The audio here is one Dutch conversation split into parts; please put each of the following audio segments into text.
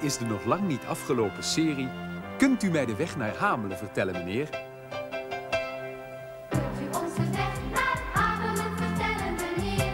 is de nog lang niet afgelopen serie Kunt u mij de weg naar Hamelen vertellen, meneer? Kunt u ons de weg naar Hamelen vertellen, meneer?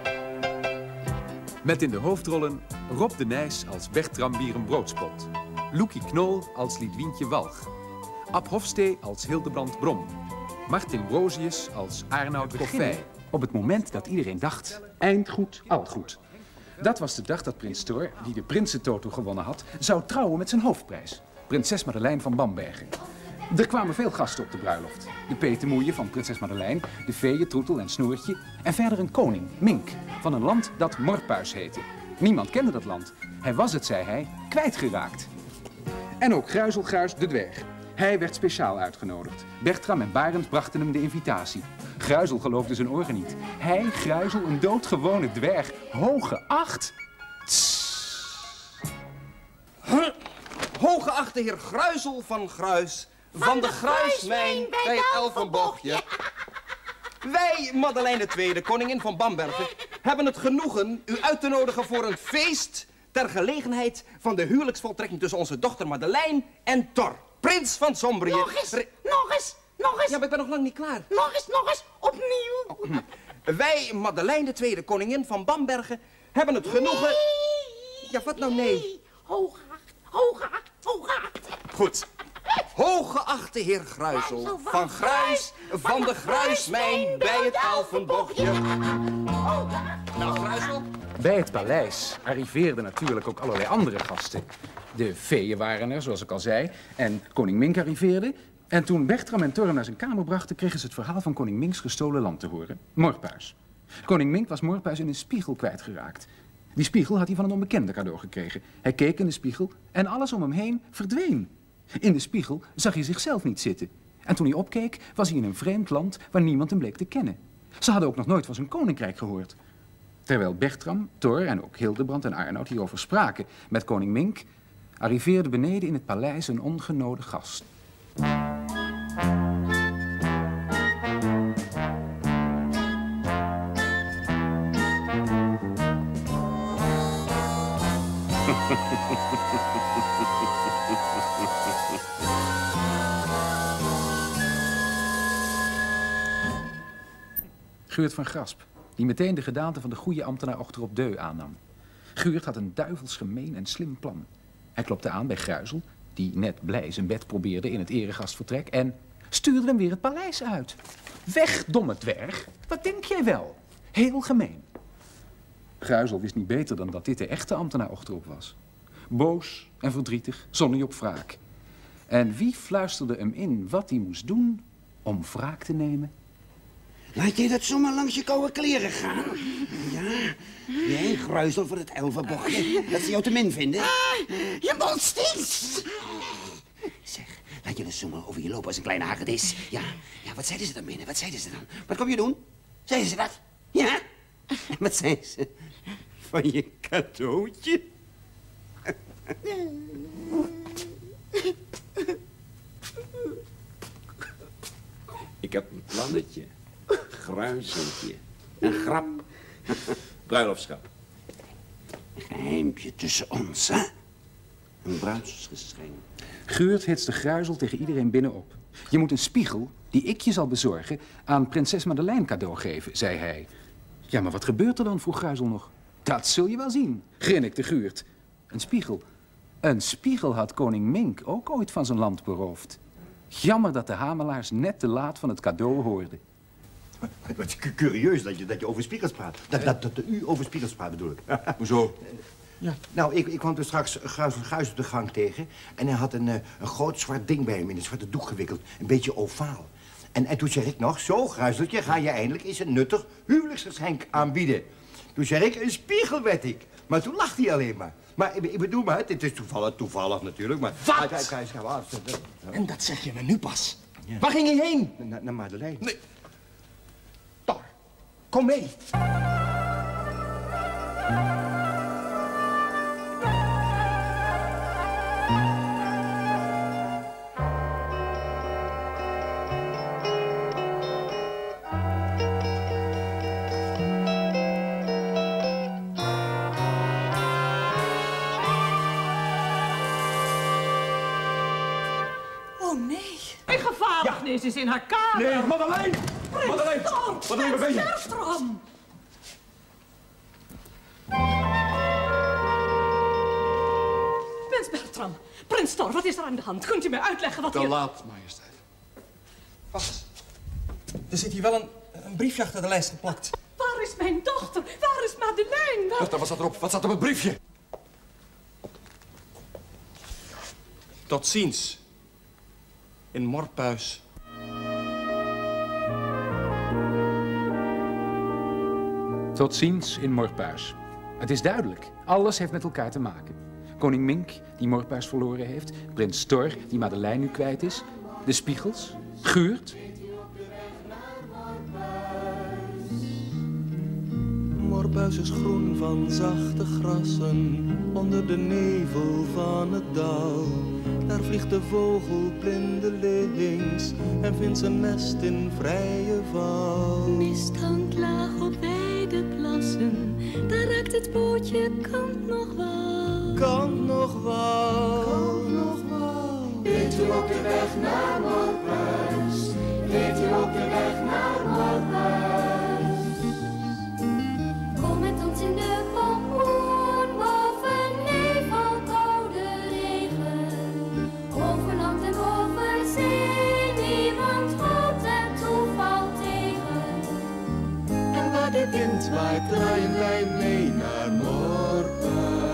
Met in de hoofdrollen Rob de Nijs als Bertram Bierenbroodspot, Loekie Knol als Lidwientje Walg, Ab Hofstee als Hildebrand Brom, Martin Brozius als Arnoud Koffij. Op het moment dat iedereen dacht, eind goed, al goed. Dat was de dag dat prins Thor, die de Prinsentoto gewonnen had, zou trouwen met zijn hoofdprijs. Prinses Madeleine van Bambergen. Er kwamen veel gasten op de bruiloft. De petemoeien van prinses Madeleine, de feeën, Troetel en Snoertje. En verder een koning, Mink, van een land dat Morpuis heette. Niemand kende dat land. Hij was het, zei hij, kwijtgeraakt. En ook Gruizelguis de dwerg. Hij werd speciaal uitgenodigd. Bertram en Barend brachten hem de invitatie. Gruizel geloofde zijn oren niet. Hij, Gruizel, een doodgewone dwerg, hooggeacht. Hooggeachte heer Gruizel van Gruis, van de Gruismijn bij het Elfenbochtje. Wij, Madeleine II, koningin van Bambergen, hebben het genoegen u uit te nodigen voor een feest ter gelegenheid van de huwelijksvoltrekking tussen onze dochter Madeleine en Thor, prins van Sombrië. Nog eens. Ja, maar ik ben nog lang niet klaar. Nog eens, opnieuw. Wij, Madeleine II, koningin van Bambergen, hebben het genoegen... Nee. Ja, wat nou nee? Hooggeacht. Goed. Hooggeachte heer Gruizel van Gruis, van de Gruismijn bij het Elfenbochtje. Nou, Gruizel? Bij het paleis arriveerden natuurlijk ook allerlei andere gasten. De feeën waren er, zoals ik al zei, en koning Mink arriveerde. En toen Bertram en Thor hem naar zijn kamer brachten, kregen ze het verhaal van koning Minks gestolen land te horen. Morpuis. Koning Mink was Morpuis in een spiegel kwijtgeraakt. Die spiegel had hij van een onbekende cadeau gekregen. Hij keek in de spiegel en alles om hem heen verdween. In de spiegel zag hij zichzelf niet zitten. En toen hij opkeek, was hij in een vreemd land waar niemand hem bleek te kennen. Ze hadden ook nog nooit van zijn koninkrijk gehoord. Terwijl Bertram, Thor en ook Hildebrand en Arnoud hierover spraken met koning Mink, arriveerde beneden in het paleis een ongenode gast. Guurt van Grasp, die meteen de gedaante van de goede ambtenaar Ochterop Deu aannam. Guurt had een duivels gemeen en slim plan. Hij klopte aan bij Gruizel, die net blij zijn bed probeerde in het eregastvertrek, en stuurde hem weer het paleis uit. Weg, domme dwerg. Wat denk jij wel? Heel gemeen. Gruizel wist niet beter dan dat dit de echte ambtenaar Ochterop was. Boos en verdrietig zon hij op wraak. En wie fluisterde hem in wat hij moest doen om wraak te nemen? Laat je dat zomaar langs je koude kleren gaan? Ja, jij Gruizel voor het Elfenbochtje, dat ze jou te min vinden. Je mond stinkt. Zeg, laat je dat zomaar over je lopen als een kleine hagedis. Ja, wat zeiden ze dan binnen? Wat zeiden ze dan? Wat kom je doen? Zeiden ze dat? Ja? Wat zeiden ze? Van je cadeautje? Ik heb een plannetje. Gruizeltje. Een grap. Bruiloftschap. Geheimpje tussen ons, hè? Een bruidsgeschenk. Geurt hitste Gruizel tegen iedereen binnenop. Je moet een spiegel, die ik je zal bezorgen, aan prinses Madeleine cadeau geven, zei hij. Ja, maar wat gebeurt er dan, vroeg Gruizel nog. Dat zul je wel zien, grinnikte Guurt. Een spiegel. Een spiegel had koning Mink ook ooit van zijn land beroofd. Jammer dat de Hamelaars net te laat van het cadeau hoorden. Wat curieus dat je over spiegels praat. Dat u over spiegels praat, bedoel ik. Hoezo? Ja. Nou, ik kwam dus straks Gruis op de gang tegen. En hij had een groot zwart ding bij hem in een zwarte doek gewikkeld. Een beetje ovaal. En toen zei ik nog, zo Gruizeltje, ga je eindelijk eens een nuttig huwelijksgeschenk aanbieden. Toen zei ik, een spiegel werd ik. Maar toen lachte hij alleen maar. Maar ik bedoel maar, het is toevallig natuurlijk, maar... Wat? En dat zeg je me nu pas. Ja. Waar ging hij heen? Naar Madeleine. Nee. Thor, kom mee. Een gevaarlijknis is in haar kamer. Nee, Madeleine! Madeleine! Madeleine, waar ben je? Bertram! Prins Bertram, Prins Thor, wat is er aan de hand? Kunt u mij uitleggen wat Te hier... laat, majesteit. Wacht eens. Er zit hier wel een briefje achter de lijst geplakt. Waar is mijn dochter? Waar is Madeleine? Waar... Wat staat erop? Wat staat op het briefje? Tot ziens. In Morpuis. Tot ziens in Morpuis. Het is duidelijk, alles heeft met elkaar te maken. Koning Mink, die Morpuis verloren heeft. Prins Thor, die Madeleine nu kwijt is. De spiegels. Guurt. Morpuis is groen van zachte grassen, onder de nevel van het dal. Daar vliegt de vogel blindelings en vindt zijn nest in vrije val. Mist hangt laag op wijde plassen, daar raakt het bootje kant nog wal. Kant nog wal. Kant nog wal. Weet u ook de weg naar Morpuis? Weet u ook de weg naar Morpuis? Kom met ons in de pompoen, boven nevel, koude regen. Over land en over zee, niemand houdt het toeval tegen. En waar de wind waait, draaien wij mee naar Morpuis.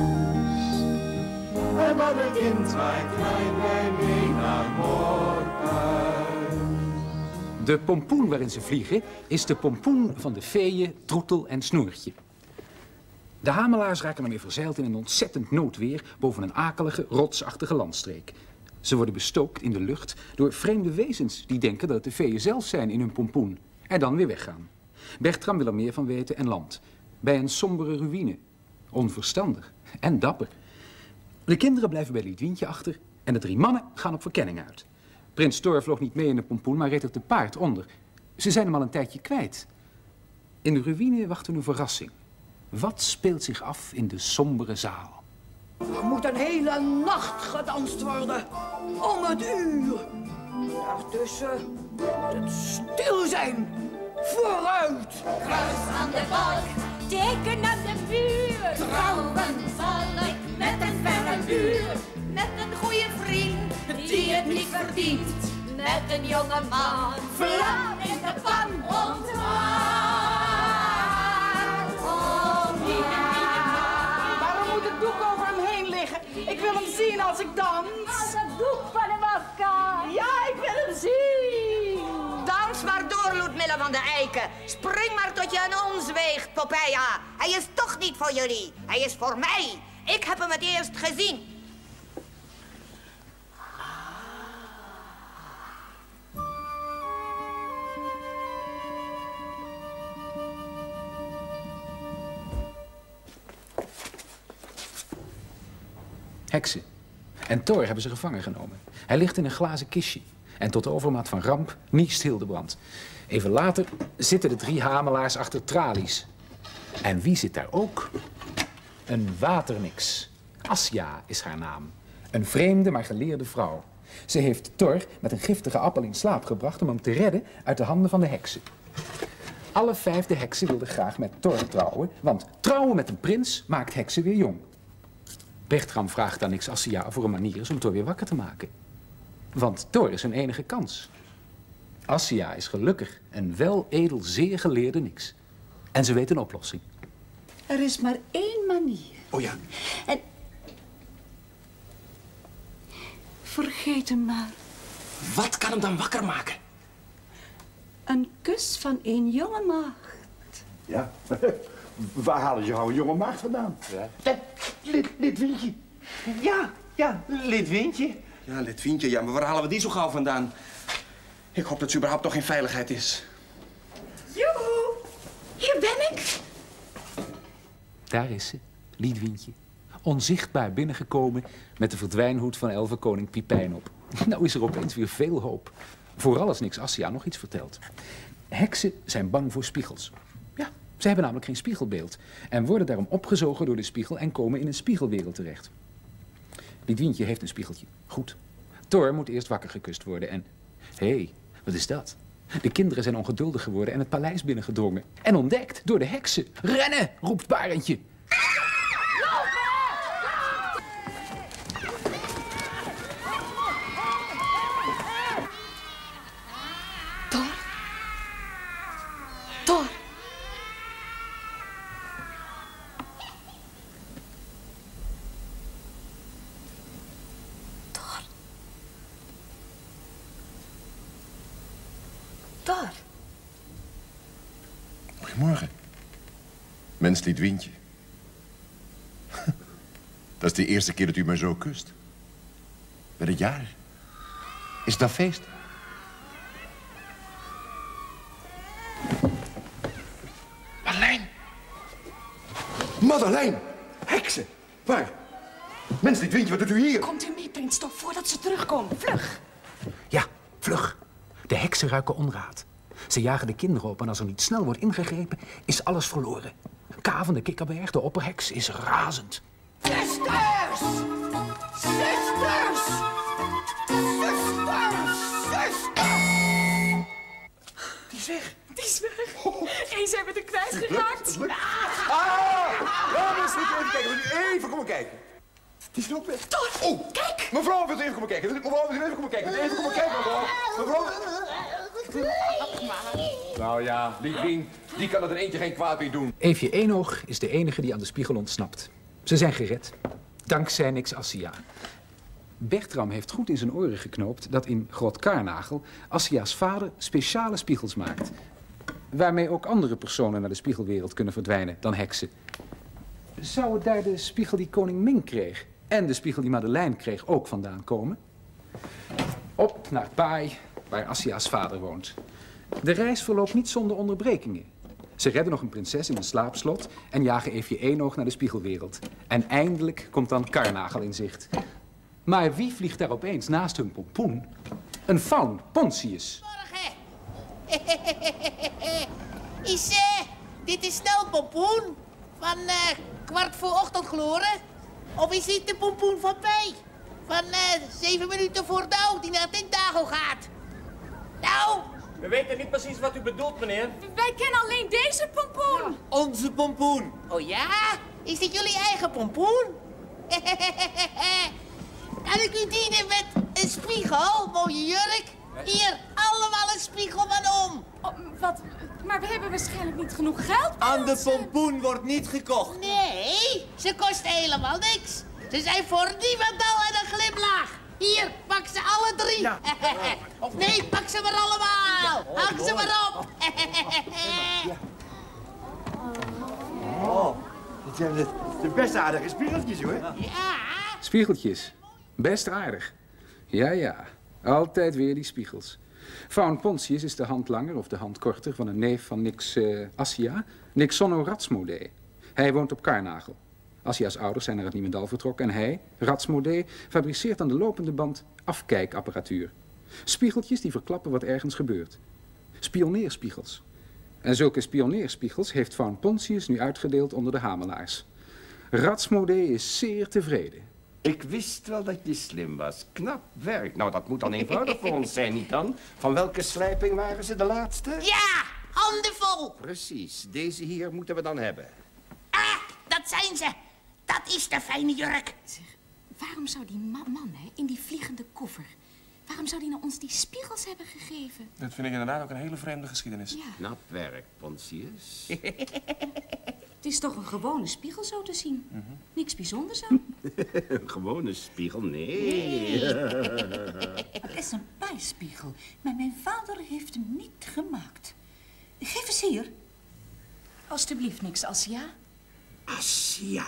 En waar de wind waait, draaien wij mee naar Morpuis. De pompoen waarin ze vliegen is de pompoen van de feeën Troetel en Snoertje. De Hamelaars raken ermee verzeild in een ontzettend noodweer boven een akelige, rotsachtige landstreek. Ze worden bestookt in de lucht door vreemde wezens die denken dat het de feeën zelf zijn in hun pompoen en dan weer weggaan. Bertram wil er meer van weten en landt bij een sombere ruïne. Onverstandig en dapper. De kinderen blijven bij Liedwientje achter en de 3 mannen gaan op verkenning uit. Prins Thor vloog niet mee in de pompoen, maar reed er te paard onder. Ze zijn hem al een tijdje kwijt. In de ruïne wacht een verrassing. Wat speelt zich af in de sombere zaal? Er moet een hele nacht gedanst worden. Om het uur. Daartussen moet het stil zijn. Vooruit. Kruis aan de balk, teken aan de muur. Trouwen zal ik met een verre buur. Met een goede vriend die het niet verdient. Met een jonge man, vlam in de pan. Ontwaar, Waarom moet het doek over hem heen liggen? Ik wil hem zien als ik dans. Als het doek van hem afkaart. Ja, ik wil hem zien. Dans maar door, Loetmille van de Eiken. Spring maar tot je aan ons weegt, Popeye. Hij is toch niet voor jullie. Hij is voor mij. Ik heb hem het eerst gezien. Heksen. En Thor hebben ze gevangen genomen. Hij ligt in een glazen kistje. En tot overmaat van ramp niest Hildebrand. Even later zitten de 3 Hamelaars achter tralies. En wie zit daar ook? Een waternix. Asja is haar naam. Een vreemde maar geleerde vrouw. Ze heeft Thor met een giftige appel in slaap gebracht om hem te redden uit de handen van de heksen. Alle 5 heksen wilden graag met Thor trouwen, want trouwen met een prins maakt heksen weer jong. Bertram vraagt aan Nix Assia of er een manier is om Thor weer wakker te maken. Want Thor is hun enige kans. Assia is gelukkig en wel edel zeer geleerde Nix. En ze weet een oplossing. Er is maar 1 manier. Oh ja. En... vergeet hem maar. Wat kan hem dan wakker maken? Een kus van 1 jonge maagd. Ja, waar halen ze jouw jonge maagd vandaan? Ja. Lidwintje. Ja, Lidwintje. Ja, Lidwientje, ja, maar waar halen we die zo gauw vandaan? Ik hoop dat ze überhaupt nog in veiligheid is. Joehoe, hier ben ik. Daar is ze, Liedwientje. Onzichtbaar binnengekomen met de verdwijnhoed van elfenkoning Pipijn op. Nou is er opeens weer veel hoop. Vooral als Nix Assia nog iets vertelt. Heksen zijn bang voor spiegels. Ja, ze hebben namelijk geen spiegelbeeld. En worden daarom opgezogen door de spiegel en komen in een spiegelwereld terecht. Liedwientje heeft een spiegeltje. Goed. Thor moet eerst wakker gekust worden en... Hé, wat is dat? De kinderen zijn ongeduldig geworden en het paleis binnengedrongen. En ontdekt door de heksen. Rennen, roept Barendje. Thor. Thor. Goedemorgen. Mens Liedwintje. Dat is de eerste keer dat u me zo kust. Ben het jaar? Is dat feest? Madeleine! Madeleine! Heksen! Waar? Mens Liedwintje, wat doet u hier? Komt u mee, Prinstof, voordat ze terugkomen. Vlug. Ja, vlug. De heksen ruiken onraad. Ze jagen de kinderen op en als er niet snel wordt ingegrepen, is alles verloren. K van de Kikkerberg, de opperheks, is razend. Zusters! Zusters! Zusters! Zusters! Die is weg. Die is weg. Eens hebben we er kwijtgeraakt. Mens Liedwintje, even kijken. Wil u even komen kijken? Die is ook weg. Oh, kijk! Mevrouw, wilt u even komen kijken? Mevrouw, wilt u even komen kijken? Even komen kijken, mevrouw. Mevrouw. Nou ja, Liedwien, die kan er eentje geen kwaad mee doen. Eefje Eenoog is de enige die aan de spiegel ontsnapt. Ze zijn gered. Dankzij Nix Assia. Bertram heeft goed in zijn oren geknoopt dat in Grot Karnagel Assia's vader speciale spiegels maakt. Waarmee ook andere personen naar de spiegelwereld kunnen verdwijnen dan heksen. Zou het daar de spiegel die koning Ming kreeg en de spiegel die Madeleine kreeg ook vandaan komen? Op naar Pai, waar Assia's vader woont. De reis verloopt niet zonder onderbrekingen. Ze redden nog een prinses in een slaapslot en jagen Eefje Eenoog naar de spiegelwereld. En eindelijk komt dan Karnagel in zicht. Maar wie vliegt daar opeens naast hun pompoen? Een faun, Pontius. Dit is nou een pompoen van 8:15 gloren? Of is dit de pompoen van Pij? Van 7 minuten voor Douw, die naar Tintago gaat. Nou... We weten niet precies wat u bedoelt, meneer. Wij kennen alleen deze pompoen. Onze pompoen. Oh ja? Is dit jullie eigen pompoen? Kan ik u dienen met een spiegel, mooie jurk? Hier, allemaal een spiegel van om. Oh, wat? Maar we hebben waarschijnlijk niet genoeg geld. Aan de pompoen wordt niet gekocht. Nee, ze kosten helemaal niks. Ze zijn voor niemandal en een glimlach. Hier, pak ze alle 3. Ja. Of nee, pak ze maar allemaal. Hang ze maar op. Oh, dit zijn de best aardige spiegeltjes, hoor. Ja. Spiegeltjes. Best aardig. Ja, ja. Altijd weer die spiegels. Faun Pontius is de handlanger of de handkorter van een neef van Nix Assia, Nixonno Ratsmode. Hij woont op Karnagel. Assia's ouders zijn naar het Niemendal vertrokken en hij, Ratsmode, fabriceert aan de lopende band afkijkapparatuur. Spiegeltjes die verklappen wat ergens gebeurt. Spioneerspiegels. En zulke spioneerspiegels heeft Faun Pontius nu uitgedeeld onder de hamelaars. Ratsmode is zeer tevreden. Ik wist wel dat je slim was. Knap werk. Nou, dat moet dan eenvoudig voor ons zijn, niet dan? Van welke slijping waren ze de laatste? Ja, handenvol. Precies. Deze hier moeten we dan hebben. Ah, dat zijn ze. Dat is de fijne jurk. Zeg, waarom zou die man in die vliegende koffer... waarom zou die nou ons die spiegels hebben gegeven? Dat vind ik inderdaad ook een hele vreemde geschiedenis. Ja. Knap werk, Pontius. Het is toch een gewone spiegel zo te zien. Niks bijzonders aan. Een gewone spiegel? Nee. Het is een pijspiegel, maar mijn vader heeft hem niet gemaakt. Geef eens hier. Alsjeblieft, Nix Assia. Assia.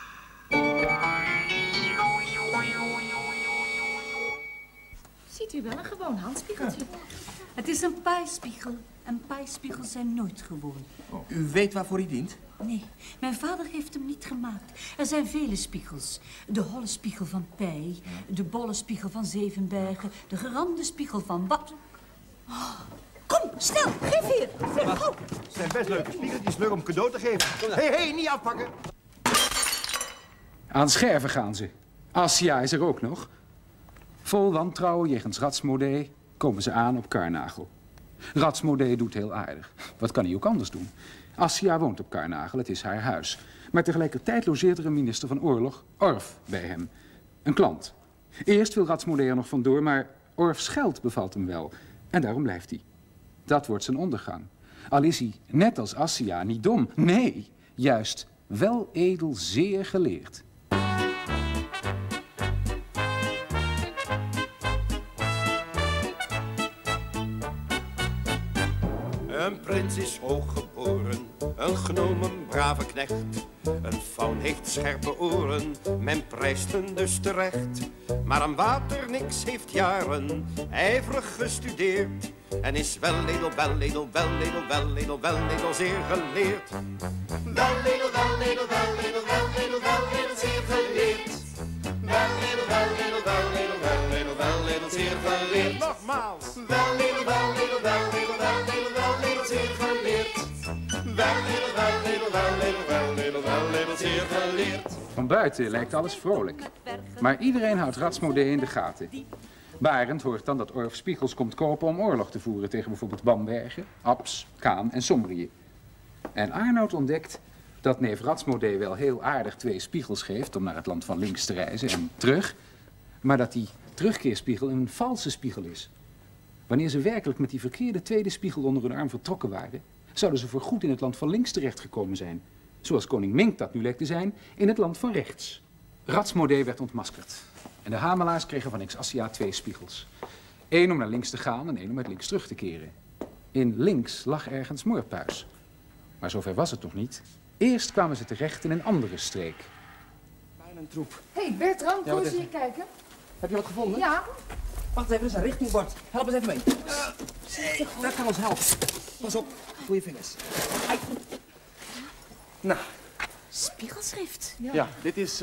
Ziet u wel een gewoon handspiegeltje? Het is een pijspiegel. En pijspiegels zijn nooit gewoon. U weet waarvoor hij dient? Nee, mijn vader heeft hem niet gemaakt. Er zijn vele spiegels. De holle spiegel van Pij, de bolle spiegel van Zevenbergen, de gerande spiegel van Wat. Oh, kom, snel, geef hier. Het zijn best leuke spiegeltjes, leuk om cadeau te geven. Hé, niet afpakken. Aan scherven gaan ze. Assia is er ook nog. Vol wantrouwen jegens Ratsmodee komen ze aan op Karnagel. Ratsmodee doet heel aardig. Wat kan hij ook anders doen? Assia woont op Karnagel, het is haar huis. Maar tegelijkertijd logeert er een minister van Oorlog, Orff, bij hem. Een klant. Eerst wil Ratsmodee er nog vandoor, maar Orffs geld bevalt hem wel. En daarom blijft hij. Dat wordt zijn ondergang. Al is hij, net als Assia, niet dom. Nee, juist wel edel zeer geleerd. Een prins is hooggeboren, een gnomen brave knecht. Een faun heeft scherpe oren, men prijst hem dus terecht. Maar aan water niks heeft jaren, ijverig gestudeerd. En is wel edel, wel edel, wel edel, wel edel, wel edel, zeer geleerd. Wel edel, wel edel, wel edel, wel edel, wel edel, zeer geleerd. Wel edel, wel edel, wel edel, wel edel, wel edel, zeer geleerd. Nogmaals. Wel edel, wel edel, wel edel, wel edel, wel edel, zeer geleerd. Wel edel, wel edel, wel edel, wel edel, wel edel, zeer geleerd. Van buiten lijkt alles vrolijk. Maar iedereen houdt Ratsmodee in de gaten. Barend hoort dan dat Orff spiegels komt kopen om oorlog te voeren tegen bijvoorbeeld Bambergen, Abs, Kaan en Sombrië. En Arnoud ontdekt dat neef Ratsmodee wel heel aardig 2 spiegels geeft om naar het land van links te reizen en terug, maar dat die terugkeerspiegel een valse spiegel is. Wanneer ze werkelijk met die verkeerde tweede spiegel onder hun arm vertrokken waren, zouden ze voorgoed in het land van links terechtgekomen zijn. Zoals koning Mink dat nu lijkt te zijn, in het land van rechts. Ratsmodee werd ontmaskerd. En de Hamelaars kregen van X-Assia 2 spiegels. 1 om naar links te gaan en 1 om uit links terug te keren. In links lag ergens Moorpuis. Maar zover was het nog niet. Eerst kwamen ze terecht in een andere streek. Bijna een troep. Hé, Bertram, Ja, kom wat eens is hier kijken. Heb je wat gevonden? Ja. Wacht even, dat is een richtingbord. Help eens even mee. Dat kan ons helpen. Pas op, goede vingers. Ai. Nou. Spiegelschrift. Ja, dit is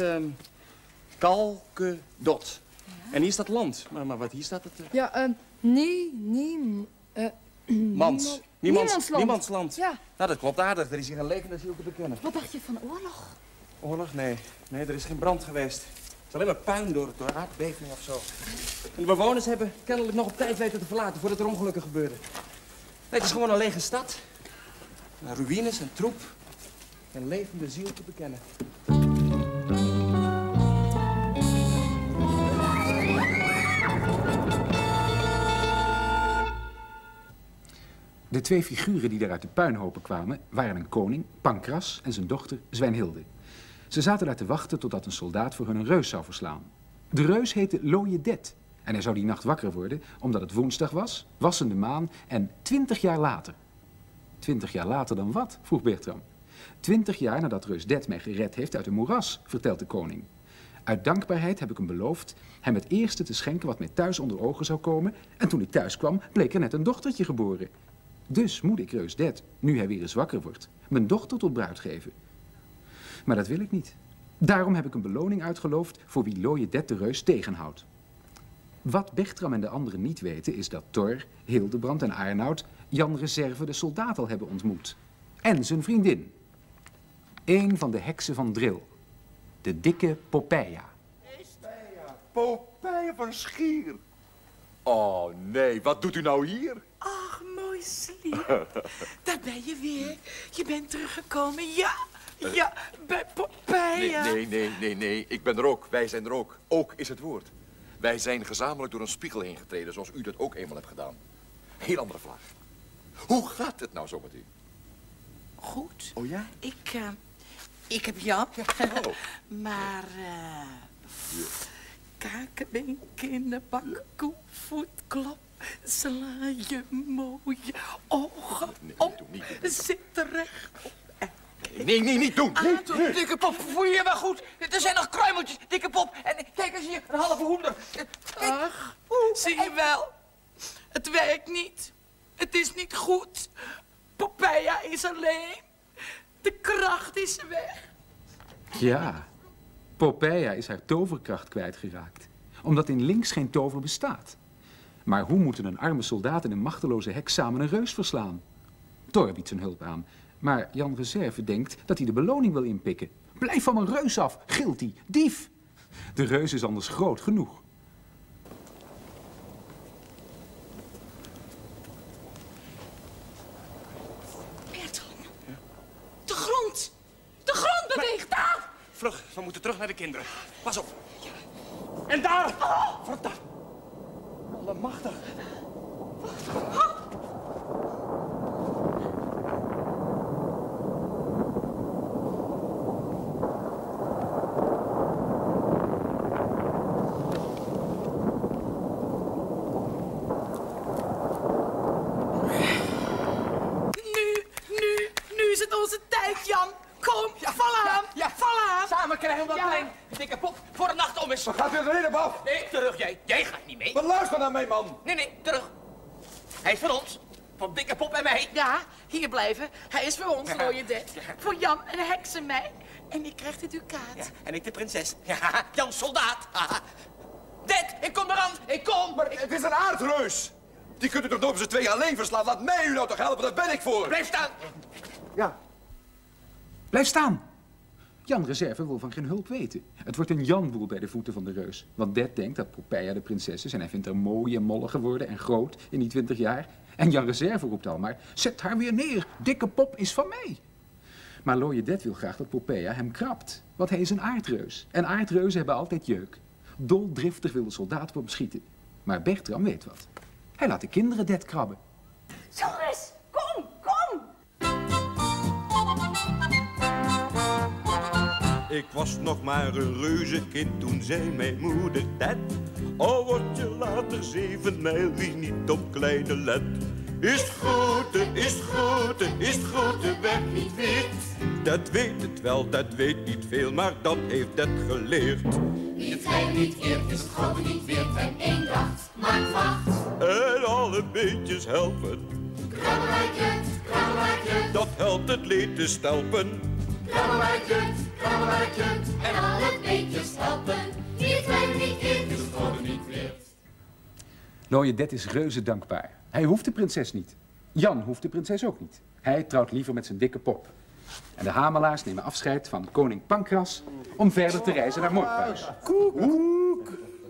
Kalkedot. En hier staat land. Maar wat hier staat het? Ja, Niemandsland. Ja. Nou, dat klopt aardig. Er is hier een levende ziel te bekennen. Wat dacht je van oorlog? Oorlog? Nee. Nee, er is geen brand geweest. Het is alleen maar puin door aardbeving of zo. En de bewoners hebben kennelijk nog op tijd weten te verlaten voordat er ongelukken gebeurden. Nee, het is gewoon een lege stad. Ruïnes en troep. Een levende ziel te bekennen. De 2 figuren die daar uit de puinhopen kwamen, waren een koning, Pancras, en zijn dochter, Zwijnhilde. Ze zaten daar te wachten totdat een soldaat voor hun een reus zou verslaan. De reus heette Looiedet. En hij zou die nacht wakker worden, omdat het woensdag was, wassende maan en 20 jaar later. 20 jaar later dan wat? Vroeg Bertram. 20 jaar nadat reus Det mij gered heeft uit een moeras, vertelt de koning. Uit dankbaarheid heb ik hem beloofd hem het eerste te schenken wat mij thuis onder ogen zou komen. En toen ik thuis kwam, bleek er net een dochtertje geboren. Dus moet ik reus Det, nu hij weer eens wakker wordt, mijn dochter tot bruid geven. Maar dat wil ik niet. Daarom heb ik een beloning uitgeloofd voor wie Looiedet de reus tegenhoudt. Wat Bertram en de anderen niet weten is dat Thor, Hildebrand en Arnoud Jan Reserve de soldaat al hebben ontmoet. En zijn vriendin. Een van de heksen van Dril. De dikke Poppeia. Popeye van Schier. Oh nee, wat doet u nou hier? Ach, mooi sliep. Daar ben je weer. Je bent teruggekomen. Ja, ja, bij Popeye. Nee, ik ben er ook. Wij zijn er ook. Ook is het woord. Wij zijn gezamenlijk door een spiegel heen getreden, zoals u dat ook eenmaal hebt gedaan. Heel andere vraag. Hoe gaat het nou zo met u? Goed. Oh ja? Ik heb Jap. Oh. Maar, kakenbeen, kinderbak, koe, voet, klop, sla je mooie ogen op. Zit recht op. Nee, niet doen. Nee. Dikke pop, voel je je wel goed? Er zijn nog kruimeltjes, dikke pop. En kijk eens hier, een halve hoender. Ach, zie je wel. Het werkt niet. Het is niet goed. Poppeia is alleen. De kracht is weg. Ja, Poppeia is haar toverkracht kwijtgeraakt. Omdat in links geen tover bestaat. Maar hoe moeten een arme soldaat en een machteloze heks samen een reus verslaan? Thor biedt zijn hulp aan. Maar Jan Reserve denkt dat hij de beloning wil inpikken. Blijf van mijn reus af, gilt hij. Dief! De reus is anders groot genoeg. moeten terug naar de kinderen. Pas op. En daar! Verdacht! Allemachtig. Nu is het onze tijd, Jan. Kom, val aan. Val aan. Samen krijgen we dat klein dikke pop voor de nacht om is. Wat gaat u er heen, Baf? Nee, terug jij. Jij gaat niet mee. Maar luister naar mij, man. Nee, terug. Hij is van ons. Van dikke pop en mij. Ja, hier blijven. Hij is voor ons, rode Det. Voor Jan en Heks en mij. En die krijgt het ducaat. Ja, en ik de prinses. Ja, Jan soldaat. Det, ik kom eraan. Ik kom. Maar het is een aardreus. Die kunt u toch nooit op z'n tweeën alleen verslaan? Laat mij u nou toch helpen, daar ben ik voor. Blijf staan. Ja. Blijf staan. Jan Reserve wil van geen hulp weten. Het wordt een Janboel bij de voeten van de reus. Want Det denkt dat Poppeia de prinses is en hij vindt haar mooi en mollig geworden en groot in die 20 jaar. En Jan Reserve roept al maar, zet haar weer neer, dikke pop is van mij. Maar Looie Det wil graag dat Poppeia hem krabt, want hij is een aardreus. En aardreuzen hebben altijd jeuk. Doldriftig wil de soldaat op hem schieten. Maar Bertram weet wat. Hij laat de kinderen Det krabben. Jongens, kom! Ik was nog maar een reuzenkind, toen zei mijn moeder Det. Al word je later 7 mijl, wie niet op kleine let. Is het grote weg niet wit? Dat weet het wel, dat weet niet veel, maar dat heeft Det geleerd. Wie het kleine niet eert, is het grote niet weert. En eendracht maakt macht. En alle beetjes helpen. Krabbelwijkje, dat helpt het leed te stelpen. krabbelwijkje, en alle beetjes helpen. Wie het kleine niet eert, is het grote niet weert. Looie Det is reuze dankbaar. Hij hoeft de prinses niet. Jan hoeft de prinses ook niet. Hij trouwt liever met zijn dikke pop. En de Hamelaars nemen afscheid van koning Pancras om verder te reizen naar Morphuis. Koek!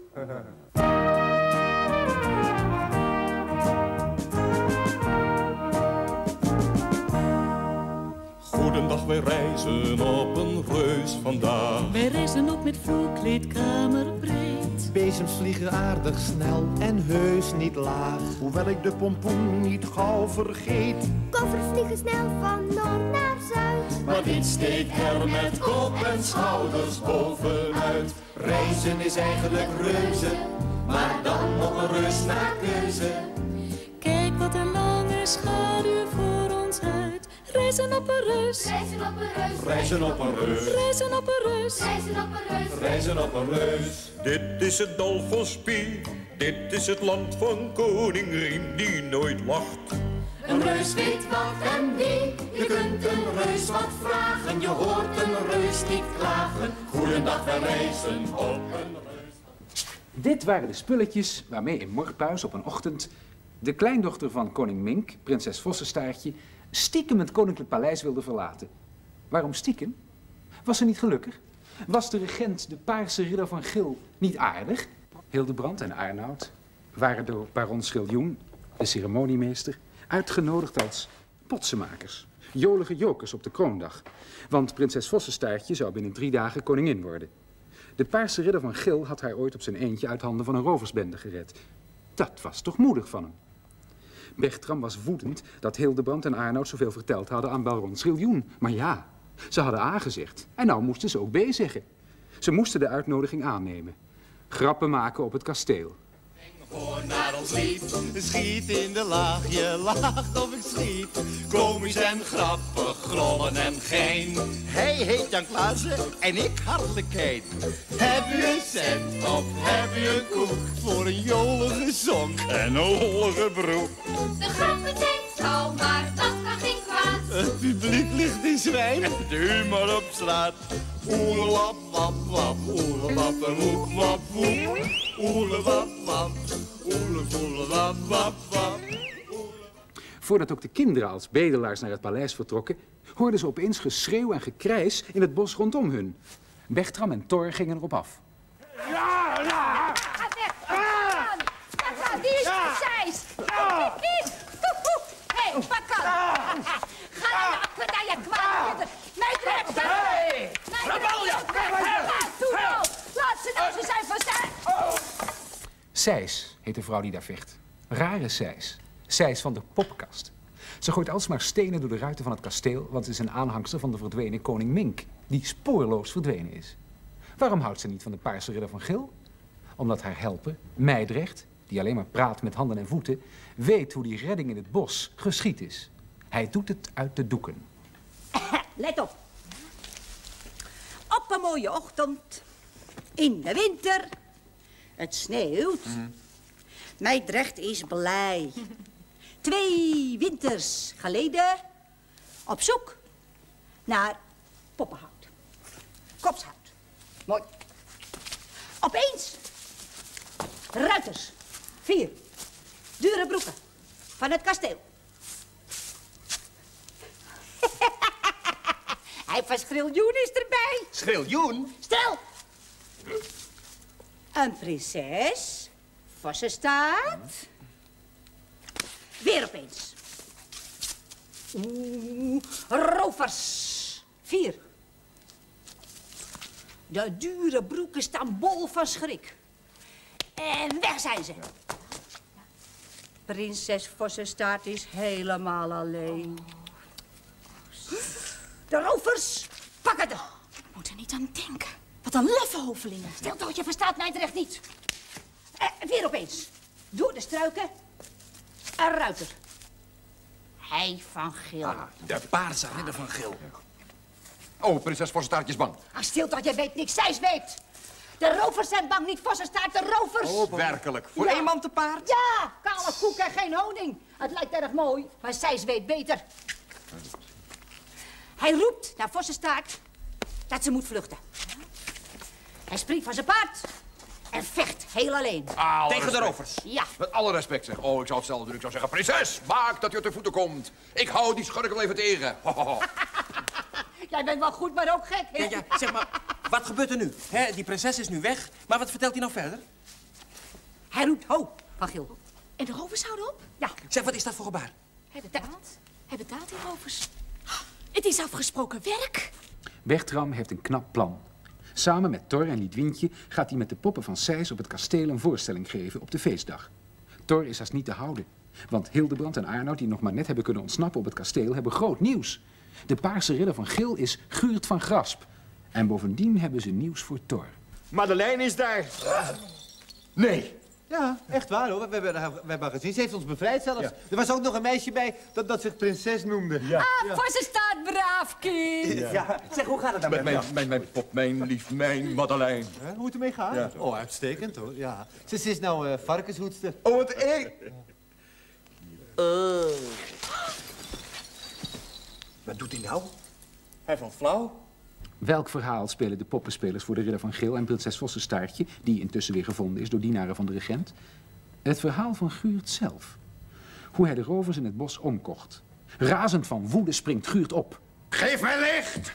Goedendag, wij reizen op een reus vandaag. Wij reizen op met vloerkleedkamerbreed. Bezems vliegen aardig snel en heus niet laag. Hoewel ik de pompoen niet gauw vergeet. Koffers vliegen snel van noord naar zuid. Maar dit steekt er met kop en schouders bovenuit. Reizen is eigenlijk reuze, maar dan nog een reus naar keuze. Kijk wat een lange schaduw voor ons uit. Reizen op een reus. Reizen op een reus. Reizen op een reus. Reizen op een reus. Reizen op een reus. Reizen op een reus. Dit is het dal van Spie. Dit is het land van koning Rien die nooit lacht. Een reus weet wat en wie. Je kunt een reus wat vragen. Je hoort een reus niet klagen. Goedendag, wij reizen op een reus. Dit waren de spulletjes waarmee in Morphuis op een ochtend de kleindochter van koning Mink, prinses Vossenstaartje, stiekem het koninklijk paleis wilde verlaten. Waarom stiekem? Was ze niet gelukkig? Was de regent, de paarse ridder van Gil, niet aardig? Hildebrand en Arnoud waren door baron Schiljoen, de ceremoniemeester, uitgenodigd als potsenmakers. Jolige jokers op de kroondag. Want prinses Vossenstaartje zou binnen 3 dagen koningin worden. De paarse ridder van Gil had haar ooit op zijn eentje uit handen van een roversbende gered. Dat was toch moedig van hem. Bertram was woedend dat Hildebrand en Arnoud zoveel verteld hadden aan baron Schiljoen. Maar ja, ze hadden A gezegd en nou moesten ze ook B zeggen. Ze moesten de uitnodiging aannemen. Grappen maken op het kasteel. Hoor naar ons lied, schiet in de laag, je lacht of ik schiet. Komisch en grappig, grollen en gein. Hij heet Jan Klaassen en ik Hartelijkijn. Heb je een cent of heb je een koek voor een jolige zong en een lollige broek? De grappen zijn flauw, maar dat kan geen kwaad. Het publiek ligt in zwijm, de humor op straat. Oelewap, wap, wap, oelewap, en woep, wap, woep. Oelewap, wap, oelewap, wap, wap. Voordat ook de kinderen als bedelaars naar het paleis vertrokken, hoorden ze opeens geschreeuw en gekrijs in het bos rondom hun. Bertram en Thor gingen erop af. Ja! Ga weg! Die is precies! Kies! Hé, pak aan! Ga naar je kwade! Nee, trek! Rabalja! Sijs heet de vrouw die daar vecht. Rare Sijs. Sijs van de poppenkast. Ze gooit alsmaar stenen door de ruiten van het kasteel, want ze is een aanhangster van de verdwenen koning Mink, die spoorloos verdwenen is. Waarom houdt ze niet van de paarse ridder van Gil? Omdat haar helper, Meidrecht, die alleen maar praat met handen en voeten, weet hoe die redding in het bos geschied is. Hij doet het uit de doeken. Let op. Op een mooie ochtend, in de winter, het sneeuwt. Meidrecht is blij. 2 winters geleden op zoek naar poppenhout. Kopshout. Mooi. Opeens ruiters. 4 dure broeken van het kasteel. Hij van Schriljoen is erbij. Schriljoen? Stil! Een prinses, Vossenstaart. Weer opeens. Rovers. 4. De dure broeken staan bol van schrik. En weg zijn ze. Prinses Vossenstaart is helemaal alleen. De rovers pakken haar. Ik moet er niet aan denken. Wat een laffe hovelingen. Stil toch, je verstaat Meidrecht niet. Weer opeens. Door de struiken. Een ruiter. Hij van Gil. Ah, de paarse ridder van Gil. Oh, prinses Vossenstaart is bang. Ach, stil toch, jij weet niks. Zij weet. De rovers zijn bang, niet Vossenstaart, de rovers. Oh, werkelijk. Voor 1 man te paard? Ja, kale koek en geen honing. Het lijkt erg mooi, maar Sijs weet beter. Hij roept naar Vossenstaart dat ze moet vluchten. Hij springt van zijn paard en vecht heel alleen. Tegen de rovers? Ja. Met alle respect zeg. Oh, ik zou hetzelfde doen. Ik zou zeggen, prinses, maak dat je te voeten komt. Ik hou die schurk wel even tegen. Jij bent wel goed, maar ook gek, hè? Ja, zeg maar, wat gebeurt er nu? Die prinses is nu weg, maar wat vertelt hij nou verder? Hij roept ho van Gil. En de rovers houden op? Ja. Zeg, wat is dat voor gebaar? Hij betaalt die rovers. Het is afgesproken werk. Bertram heeft een knap plan. Samen met Thor en Liedwintje gaat hij met de poppen van Sijs op het kasteel een voorstelling geven op de feestdag. Thor is haast niet te houden. Want Hildebrand en Arnoud, die nog maar net hebben kunnen ontsnappen op het kasteel, hebben groot nieuws. De paarse ridder van Gil is Guurt van Grasp. En bovendien hebben ze nieuws voor Thor. Madeleine is daar. Nee. Ja, echt waar hoor. We hebben haar gezien. Ze heeft ons bevrijd zelfs. Ja. Er was ook nog een meisje bij dat zich prinses noemde. Ja. Vossenstaart, braaf kind. Ja. Zeg, hoe gaat het dan met mijn pop, mijn lief, mijn Madeleine. Hoe het ermee gaat? Ja. Oh, uitstekend hoor. Ja. Ze is nou varkenshoedster. Oh, wat ik. Wat doet hij nou? Hij valt flauw. Welk verhaal spelen de poppenspelers voor de ridder van Gil en prinses Vossenstaartje, die intussen weer gevonden is door dienaren van de regent? Het verhaal van Guurt zelf. Hoe hij de rovers in het bos omkocht. Razend van woede springt Guurt op. Geef mij licht!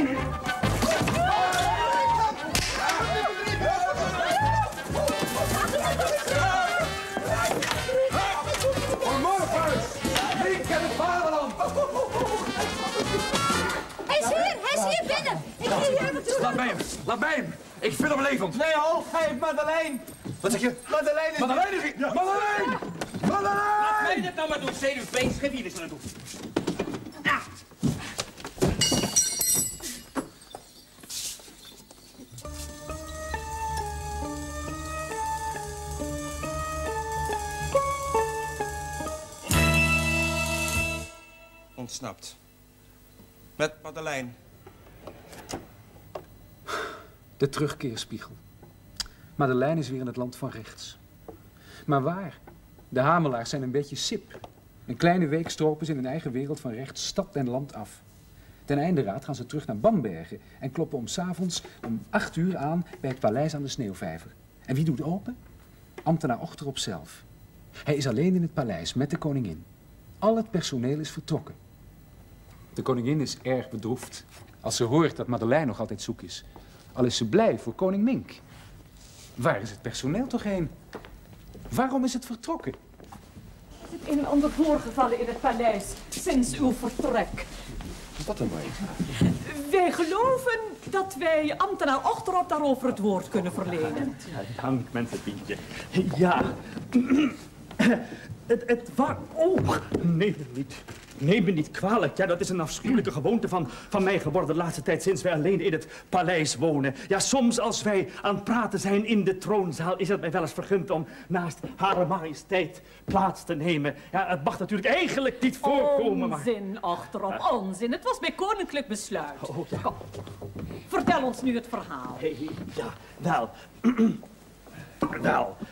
Hij is hier binnen. Ik ga hier even toe. Laat mij hem. Ik vind hem levend. Nee, ho, hij heeft Madeleine. Wat zeg je? Madeleine is... Madeleine is hier. Ja. Madeleine! Madeleine! Laat mij dit nou maar doen, zenuwbeest. Geef hier eens naartoe. Ontsnapt. Met Madeleine. De terugkeerspiegel. Madeleine is weer in het land van rechts. Maar waar? De Hamelaars zijn een beetje sip. Een kleine week stropen ze in hun eigen wereld van rechts stad en land af. Ten einde raad gaan ze terug naar Bambergen en kloppen om 's avonds om 8 uur aan bij het paleis aan de Sneeuwvijver. En wie doet open? Ambtenaar Ochterop zelf. Hij is alleen in het paleis met de koningin. Al het personeel is vertrokken. De koningin is erg bedroefd als ze hoort dat Madeleine nog altijd zoek is. Al is ze blij voor koning Mink. Waar is het personeel toch heen? Waarom is het vertrokken? Is het een en ander voorgevallen in het paleis sinds uw vertrek? is dat dan maar? Wij geloven dat wij ambtenaar Ochterop daarover het woord kunnen verlenen. Ja, dank, mensenpientje. Ja. Het was... Oh, neem me niet. Neem me niet kwalijk. Ja, dat is een afschuwelijke gewoonte van mij geworden de laatste tijd sinds wij alleen in het paleis wonen. Ja, soms als wij aan het praten zijn in de troonzaal is het mij wel eens vergund om naast Hare Majesteit plaats te nemen. Ja, het mag natuurlijk eigenlijk niet voorkomen, maar... Onzin, Ochterop, onzin. Het was bij koninklijk besluit. Oh, ja. Kom, vertel ons nu het verhaal. Ja, wel. Wel.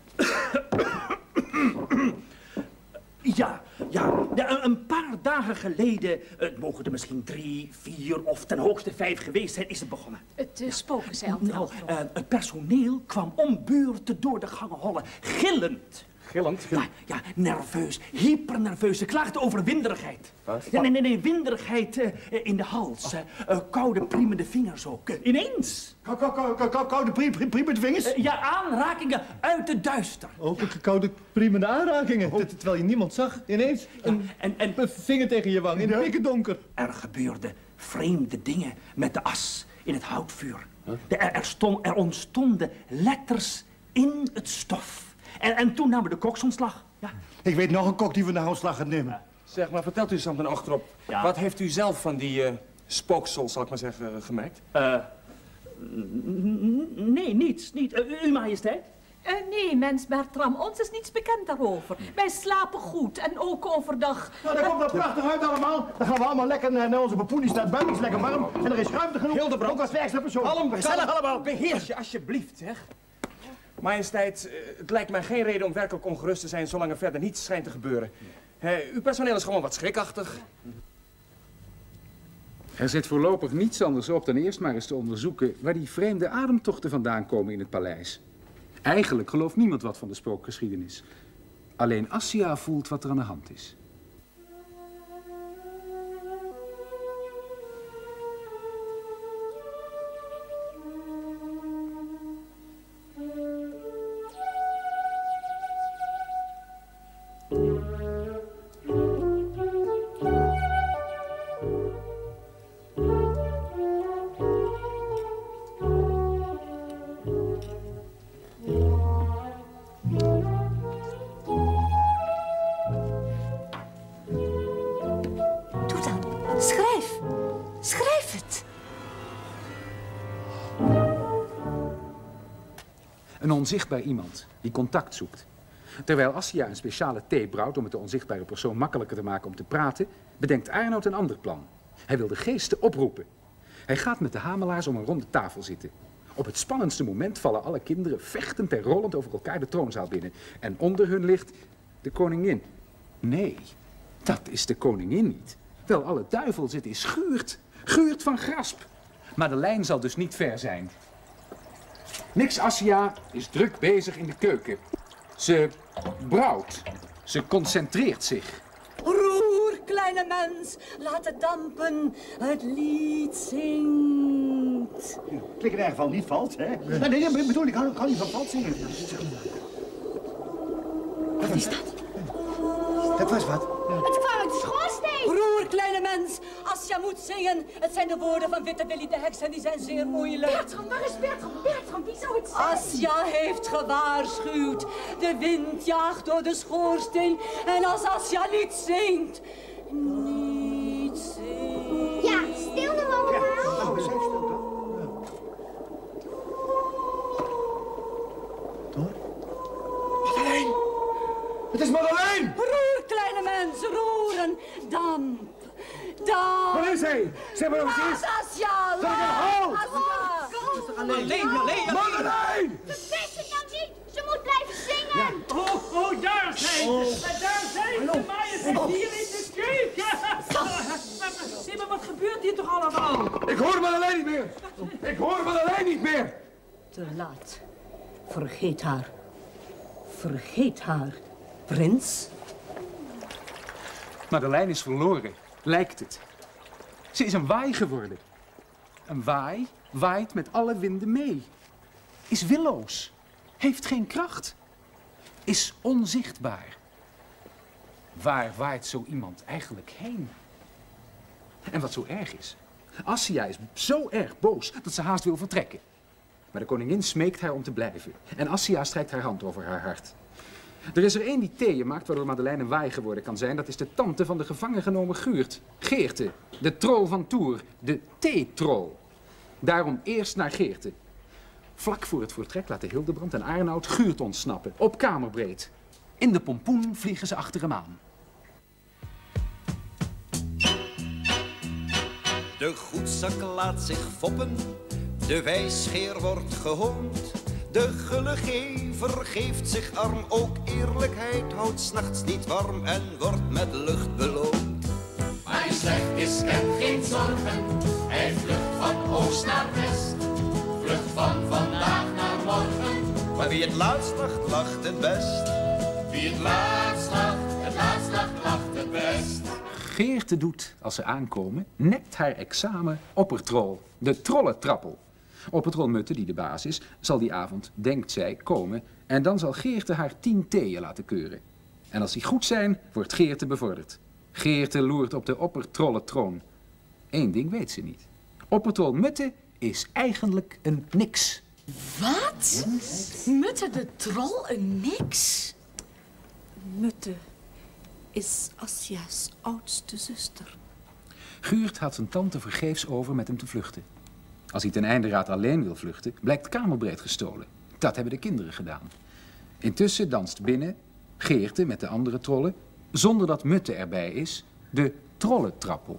Ja, een paar dagen geleden, het mogen er misschien 3, 4 of ten hoogste 5 geweest zijn, is het begonnen. Het spoken, zei Nou, het personeel kwam om beurten door de gangen hollen, gillend. Gillend? Ja, nerveus, hypernerveus. Ze klaagden over winderigheid. Wat? Ja, nee, winderigheid in de hals. Koude, priemende vingers ook. Ineens. Koude, priemende vingers? Ja, aanrakingen uit de duister. Ook koude, priemende aanrakingen. Terwijl je niemand zag, ineens een vinger tegen je wang in het pikkendonker. Er gebeurden vreemde dingen met de as in het houtvuur. Er ontstonden letters in het stof. En toen namen de koks ontslag. Ja. Ik weet nog een kok die vandaag ontslag gaat nemen. Zeg maar, vertelt u eens aan Ochterop. Ja. Wat heeft u zelf van die spooksel, zal ik maar zeggen, gemerkt? Nee, niets. Uw majesteit? Nee, mens Bertram, ons is niets bekend daarover. Wij slapen goed en ook overdag. Nou, daar komt dat prachtig uit allemaal. Dan gaan we allemaal lekker naar onze bepoenies, naar het buiten is lekker warm. En er is ruimte genoeg. Hildebrand. Ook als sterkste persoon. Gezellig allemaal. Beheers je alsjeblieft, zeg. Majesteit, het lijkt mij geen reden om werkelijk ongerust te zijn zolang er verder niets schijnt te gebeuren. Uw personeel is gewoon wat schrikachtig. Er zit voorlopig niets anders op dan eerst maar eens te onderzoeken waar die vreemde ademtochten vandaan komen in het paleis. Eigenlijk gelooft niemand wat van de spookgeschiedenis. Alleen Assia voelt wat er aan de hand is. Een onzichtbaar iemand die contact zoekt. Terwijl Assia een speciale thee brouwt om het de onzichtbare persoon makkelijker te maken om te praten, bedenkt Arnoud een ander plan. Hij wil de geesten oproepen. Hij gaat met de Hamelaars om een ronde tafel zitten. Op het spannendste moment vallen alle kinderen vechtend en rollend over elkaar de troonzaal binnen. En onder hun ligt de koningin. Nee, dat is de koningin niet. Wel, alle duivel zit in Guurt. Guurt van Grasp. Madeleine zal dus niet ver zijn. Niks Assia is druk bezig in de keuken. Ze brouwt. Ze concentreert zich. Roer, kleine mens, laat het dampen. Het lied zingt. Klinkt in ieder geval niet vals, hè? Nee, bedoel, ik kan niet van vals zingen. Wat is dat? Dat was wat. Het kwam uit de schoorsteen. Roer, kleine mens, Asja moet zingen. Het zijn de woorden van Witte Willy de heks en die zijn zeer moeilijk. Bertram, waar is Bertram? Bertram, wie zou het zijn? Asja heeft gewaarschuwd. De wind jaagt door de schoorsteen. En als Asja niet zingt, niet zingt. Ja, stil nu allemaal. Ja, stil toch? Madeleine! Het is Madeleine! Roer, kleine mens, roeren. Damp. Damp. Waar is hij? Zeg maar nog eens. Asja, Alleen. Madeleine! Verpest het nou niet. Ze moet blijven zingen. Oh, daar zijn ze. Daar zijn ze, majesteit. Hier in de keuken. Nee, maar wat gebeurt hier toch allemaal? Ik hoor Madeleine niet meer. Ik hoor Madeleine niet meer. Te laat. Vergeet haar. Vergeet haar, prins. Madeleine is verloren, lijkt het. Ze is een waai geworden. Een waai waait met alle winden mee. Is willoos, heeft geen kracht. Is onzichtbaar. Waar waait zo iemand eigenlijk heen? En wat zo erg is, Assia is zo erg boos dat ze haast wil vertrekken. Maar de koningin smeekt haar om te blijven. En Assia strijkt haar hand over haar hart. Er is er één die theeën maakt waardoor Madeleine een waai geworden kan zijn. Dat is de tante van de gevangen genomen Guurt. Geerte, de troll van Tours, de theetroll. Daarom eerst naar Geerte. Vlak voor het vertrek laten Hildebrand en Arnoud Guurt ontsnappen, op kamerbreed. In de pompoen vliegen ze achter hem aan. De goedzak laat zich foppen, de wijsgeer wordt gehoond. De gullegever geeft zich arm, ook eerlijkheid houdt 's nachts niet warm en wordt met lucht beloond. Maar wie slecht is kent geen zorgen, hij vlucht van oost naar west. Vlucht van vandaag naar morgen. Maar wie het laatst lacht, lacht het best. Wie het laatst lacht, lacht het best. Geerte doet, als ze aankomen, net haar examen oppertrol, de trollentrappel. Oppertrol Mutte, die de baas is, zal die avond, denkt zij, komen en dan zal Geerte haar 10 theeën laten keuren. En als die goed zijn, wordt Geerte bevorderd. Geerte loert op de oppertrollentroon. Eén ding weet ze niet. Oppertrol Mutte is eigenlijk een niks. Wat? Mutte de troll een niks? Mutte is Assia's oudste zuster. Guurt had zijn tante vergeefs over met hem te vluchten. Als hij ten einde raad alleen wil vluchten, blijkt kamerbreed gestolen. Dat hebben de kinderen gedaan. Intussen danst binnen Geerte met de andere trollen, zonder dat Mutte erbij is, de trollentrappel.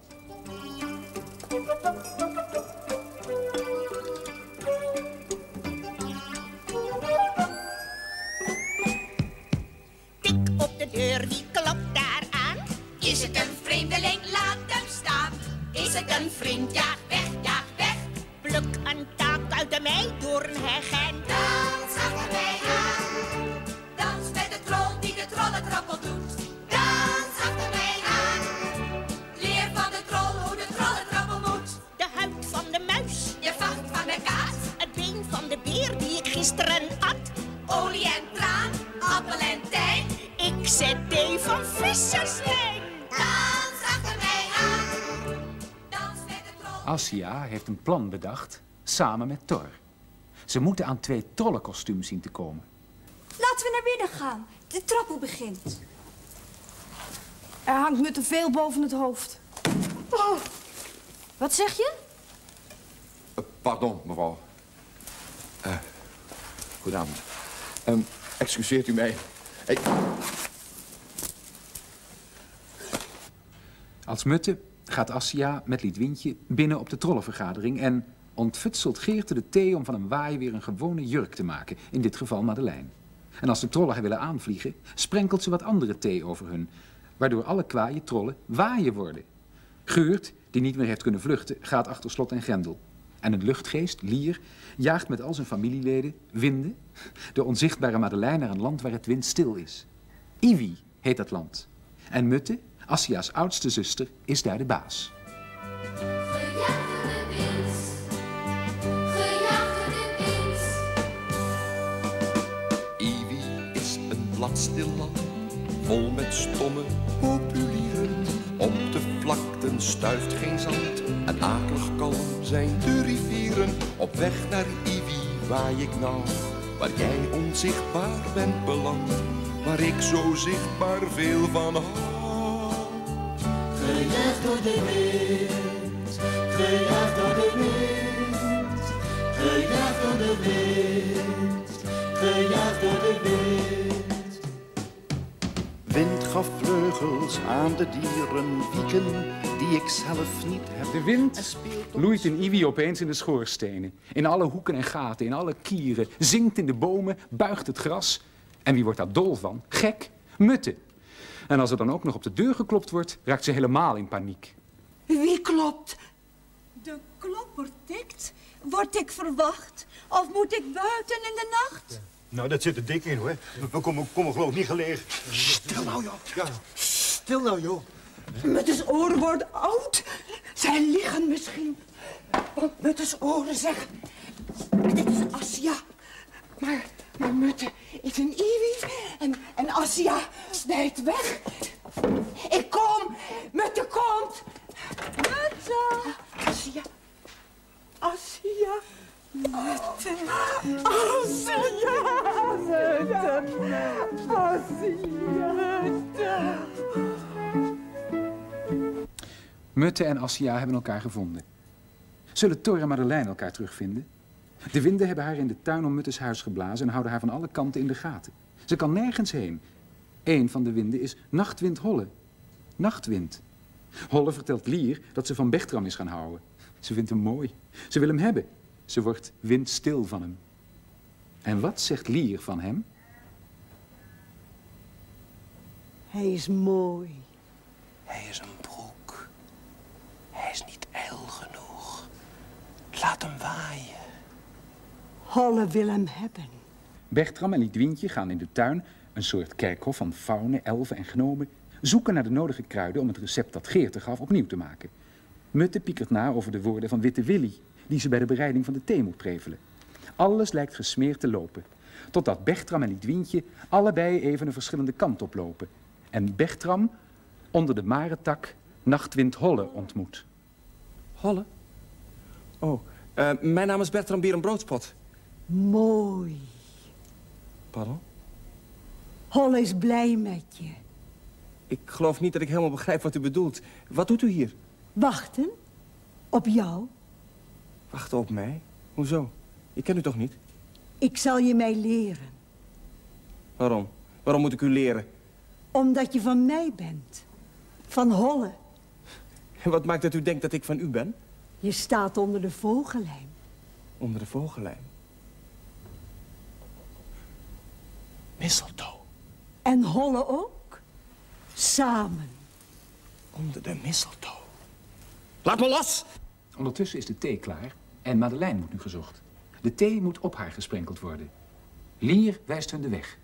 Tik op de deur, wie klopt daar aan? Is het een vreemdeling, laat hem staan. Is het een vriend, jaag weg, jaag weg. Pluk een taak uit de meidoornheg en dans achter mij aan. Dans met de troll die de trollentrappel doet. Dans achter mij aan. Leer van de troll hoe de trollentrappel moet. De huid van de muis, je vacht van de kaas. Het been van de beer die ik gisteren at. Olie en traan, appel en tijm. Ik zet thee van visserslijn. Dans achter mij aan. Dans met de troll. Assia heeft een plan bedacht, samen met Thor. Ze moeten aan 2 trollenkostuums zien te komen. Laten we naar binnen gaan. De trappel begint. Er hangt me te veel boven het hoofd. Oh. Wat zeg je? Pardon, mevrouw. Goedenavond. Excuseert u mij. Als Mutte gaat Assia met Liedwintje binnen op de trollenvergadering en ontfutselt Geerte de thee om van een waai weer een gewone jurk te maken, in dit geval Madeleine. En als de trollen haar willen aanvliegen, sprenkelt ze wat andere thee over hun, waardoor alle kwaaie trollen waaien worden. Guurt, die niet meer heeft kunnen vluchten, gaat achter slot en grendel. En een luchtgeest, Lier, jaagt met al zijn familieleden, Winden, de onzichtbare Madeleine naar een land waar het windstil is. Iwi heet dat land. En Mutte, Assia's oudste zuster, is daar de baas. Iwi is een bladstil land, vol met stomme populieren. Op de vlakten stuift geen zand en akelig kalm zijn de rivieren. Op weg naar Iwi waai ik nou, waar jij onzichtbaar bent beland, waar ik zo zichtbaar veel van hou. Gejaagd door de wind, gejaagd door de wind, gejaagd door de wind, gejaagd door de wind. Wind gaf vleugels aan de dieren, wieken die ik zelf niet heb. De wind loeit in Iwi opeens in de schoorstenen. In alle hoeken en gaten, in alle kieren. Zingt in de bomen, buigt het gras. En wie wordt daar dol van? Gek, Mutte. En als er dan ook nog op de deur geklopt wordt, raakt ze helemaal in paniek. Wie klopt? De klopper tikt. Word ik verwacht? Of moet ik buiten in de nacht? Nou, dat zit er dik in, hoor. We komen geloof ik niet gelegen. Stil nou, joh. Ja. Stil nou, joh. Mutte's oren worden oud. Zij liggen misschien. Want Mutte's oren zeggen... Dit is Assia. Maar Mutte is een Iwi. En Assia bijt weg. Ik kom. Mutte komt. Mutte! Mutte en Assia hebben elkaar gevonden. Zullen Tor en Madeleine elkaar terugvinden? De winden hebben haar in de tuin om Muttes huis geblazen en houden haar van alle kanten in de gaten. Ze kan nergens heen. Eén van de winden is Nachtwind Holle. Nachtwind. Holle vertelt Lier dat ze van Bertram is gaan houden. Ze vindt hem mooi. Ze wil hem hebben. Ze wordt windstil van hem. En wat zegt Lier van hem? Hij is mooi. Hij is een broek. Hij is niet ijl genoeg. Laat hem waaien. Holle wil hem hebben. Bertram en Lidwientje gaan in de tuin, een soort kerkhof van faunen, elfen en gnomen, zoeken naar de nodige kruiden om het recept dat Geerte gaf opnieuw te maken. Mutte piekert na over de woorden van Witte Willy, die ze bij de bereiding van de thee moet prevelen. Alles lijkt gesmeerd te lopen, totdat Bertram en Lidwientje allebei even een verschillende kant oplopen. En Bertram onder de marentak Nachtwind Holle ontmoet. Holle? Oh, mijn naam is Bertram Bierenbroodspot. Mooi. Pardon? Holle is blij met je. Ik geloof niet dat ik helemaal begrijp wat u bedoelt. Wat doet u hier? Wachten? Op jou? Wachten op mij? Hoezo? Ik ken u toch niet? Ik zal je mij leren. Waarom? Waarom moet ik u leren? Omdat je van mij bent. Van Holle. En wat maakt dat u denkt dat ik van u ben? Je staat onder de vogellijm. Onder de vogellijm? Mistletoe. En Holle ook? Samen. Onder de mistletoe. Laat me los! Ondertussen is de thee klaar en Madeleine moet nu gezocht. De thee moet op haar gesprenkeld worden. Lier wijst hun de weg.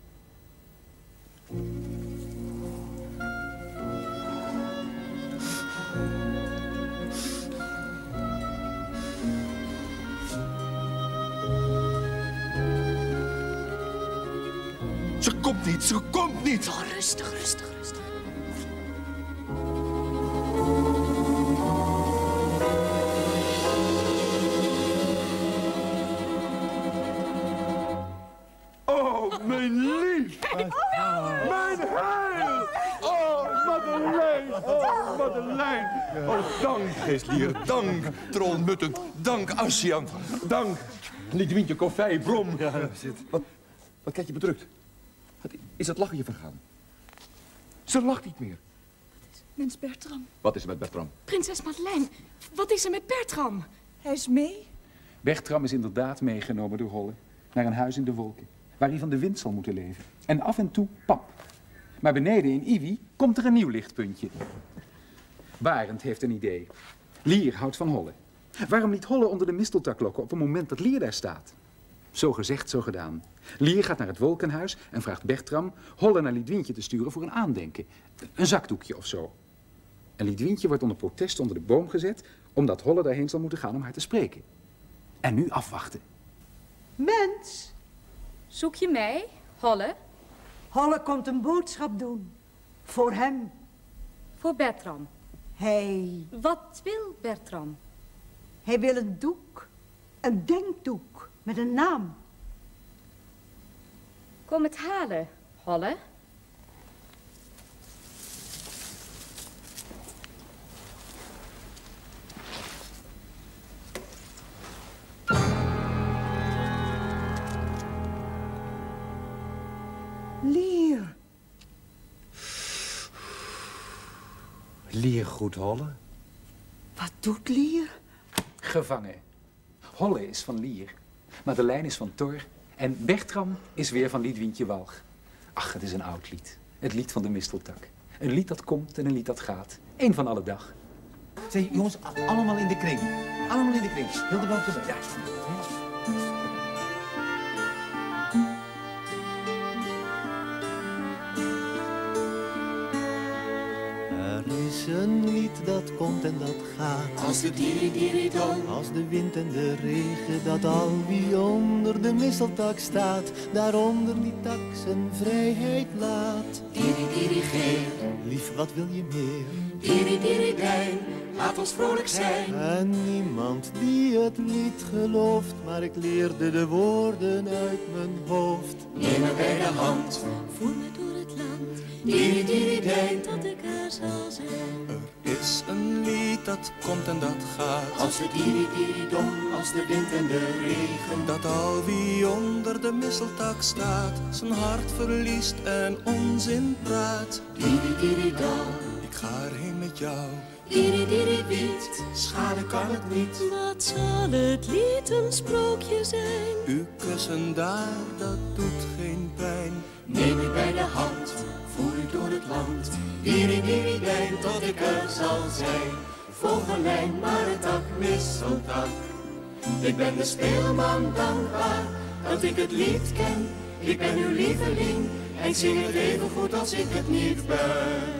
Ze komt niet, ze komt niet! Oh, rustig, rustig, rustig. Oh, mijn lief! Mijn heil! Oh, Madeleine! Oh, Madeleine! Oh, dank, geestlier, dank, trollmutten, dank, Assia, dank, Lidwientje, Koffij, Brom. Ja, Wat kijk je bedrukt? Is het lachen je vergaan? Ze lacht niet meer. Mens Bertram. Wat is er met Bertram? Prinses Madeleine, wat is er met Bertram? Hij is mee. Bertram is inderdaad meegenomen door Holle naar een huis in de wolken, waar hij van de wind zal moeten leven. En af en toe pap. Maar beneden in Iwi komt er een nieuw lichtpuntje. Barend heeft een idee. Lier houdt van Holle. Waarom niet Holle onder de misteltak lokken op het moment dat Lier daar staat? Zo gezegd, zo gedaan. Lier gaat naar het wolkenhuis en vraagt Bertram Holle naar Lidwientje te sturen voor een aandenken. Een zakdoekje of zo. En Lidwientje wordt onder protest onder de boom gezet, omdat Holle daarheen zal moeten gaan om haar te spreken. En nu afwachten. Mens. Zoek je mij, Holle? Holle komt een boodschap doen. Voor hem. Voor Bertram. Hij. Wat wil Bertram? Hij wil een doek. Een denkdoek. Met een naam. Kom het halen, Holle. Lier. Lier goed Holle. Wat doet Lier? Gevangen. Holle is van Lier. Madeleine is van Tor. En Bertram is weer van Lidwientje Walch. Ach, het is een oud lied. Het lied van de misteltak. Een lied dat komt en een lied dat gaat. Eén van alle dag. Zeg, jongens, allemaal in de kring. Allemaal in de kring. Hildebrand erbij. Ja. Er is een lied dat komt en dat gaat. Als de diri-diri-dong. Als de wind en de regen, dat al wie onder de misteltak staat, daaronder die tak zijn vrijheid laat. Diri-diri-geer. Lief, wat wil je meer? Diri-diri-dijn, laat ons vrolijk zijn. En niemand die het lied gelooft, maar ik leerde de woorden uit mijn hoofd. Neem me bij de hand, voer me door het land. Diri-diri-dijn, tot ik er zal zijn. Er is een dat komt en dat gaat. Als het diri-diri-dom, als de wind en de regen. Dat al wie onder de misseltak staat zijn hart verliest en onzin praat. Diri-diri-dom, ik ga erheen met jou. Diri-diri-wiet, schade kan het niet. Wat zal het lied een sprookje zijn? Uw kussen daar, dat doet geen pijn. Neem u bij de hand, voer u door het land. Diri-diri-dijn, tot ik er zal zijn. Vogelijn, maar het tak, misseltak. Ik ben de speelman dankbaar, dat ik het lied ken. Ik ben uw lieveling, en zing het even goed als ik het niet ben.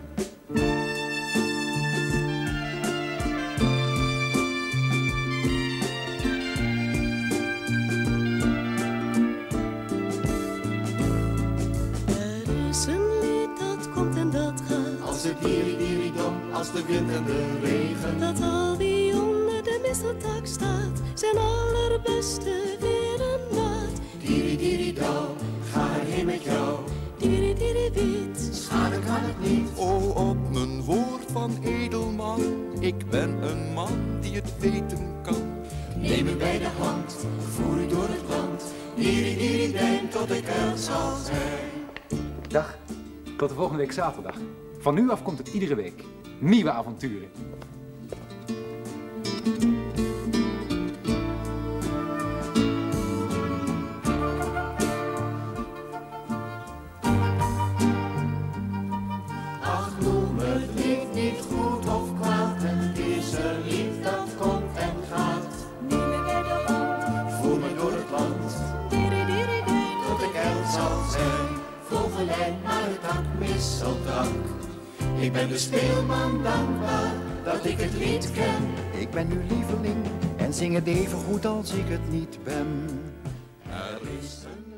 Als het diri-diri-dom, als de wind en de regen. Dat al wie onder de misseltak staat zijn allerbeste weer een maat. Diri-diri-dom, ga erheen met jou. Diri-diri-wiet, schade kan het niet. O, op mijn woord van edelman, ik ben een man die het weten kan. Neem u bij de hand, voer u door het land. Diri-diri-dijn, tot ik er zal zijn. Dag, tot de volgende week zaterdag. Van nu af komt het iedere week. Nieuwe avonturen. Ach, noem het lied niet goed of kwaad. Het is een lied dat komt en gaat. neem me bij de hand. Voer me door het land, Diri-diri-dijn, tot ik er zal zijn. Vogelijn, maar het tak, misseltak. Ik ben de speelman dankbaar, dat ik het lied ken. Ik ben uw lieveling en zing het even goed als ik het niet ben. Er is een